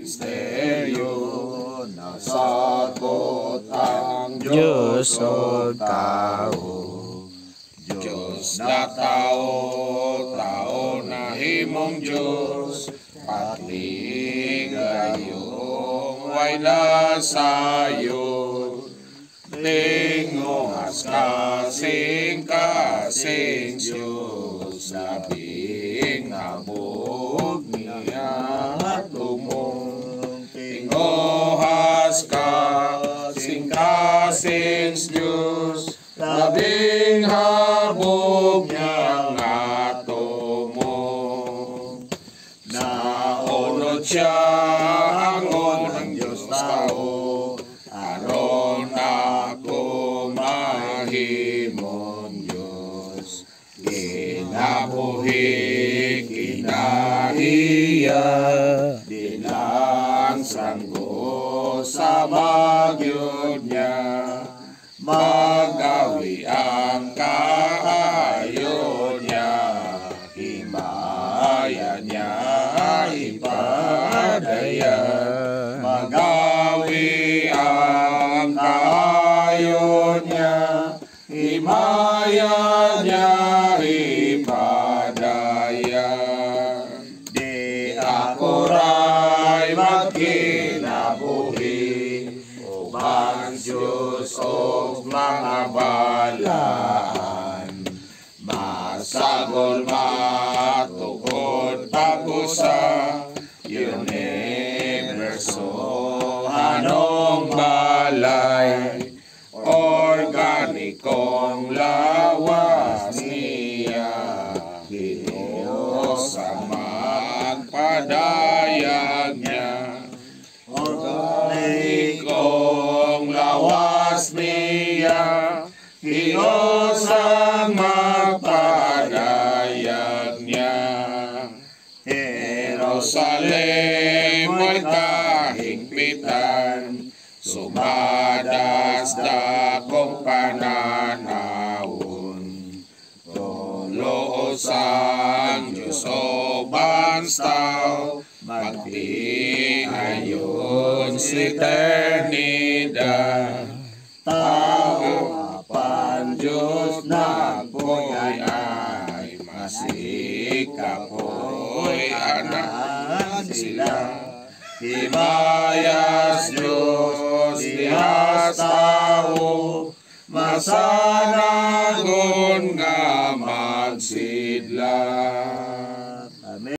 misteryo, nasagot ang Diyos o tao. Diyos na tao, tao na himong Diyos, pati gayong way nasayo. Tingungas kasing Diyos, labing nabog niya tumong. Tingungas kasing Diyos, labing habog niya nga tumong. Naunod siya hangon ang Diyos tao, aron ako mahimong Diyos. Kinabuhi, kinahiya, di lang sanggo sa magyod niya. Magawi ang kaayo niya, himaya niya ipadaya. Magawi ang kaayo niya, himaya niya ipadaya. Di ako ray magkinabuhi, ubang Diyos o mga balaan. Masagol matukod ako sa universo, anong balay, organikong lawas niya. Diyos ang magpadayag niya, organikong lawas niya. Diyos ang magpadayag niya. Jerusalem ay kahingpitan, sumadas dakong pananawon. Toloos ang Diyos o banstaw, magtingayon sa eternidad. Tao apan Diyos nagpoy ay masikapoy anak sila. Himayas Diyos dihas tao, masanagon nga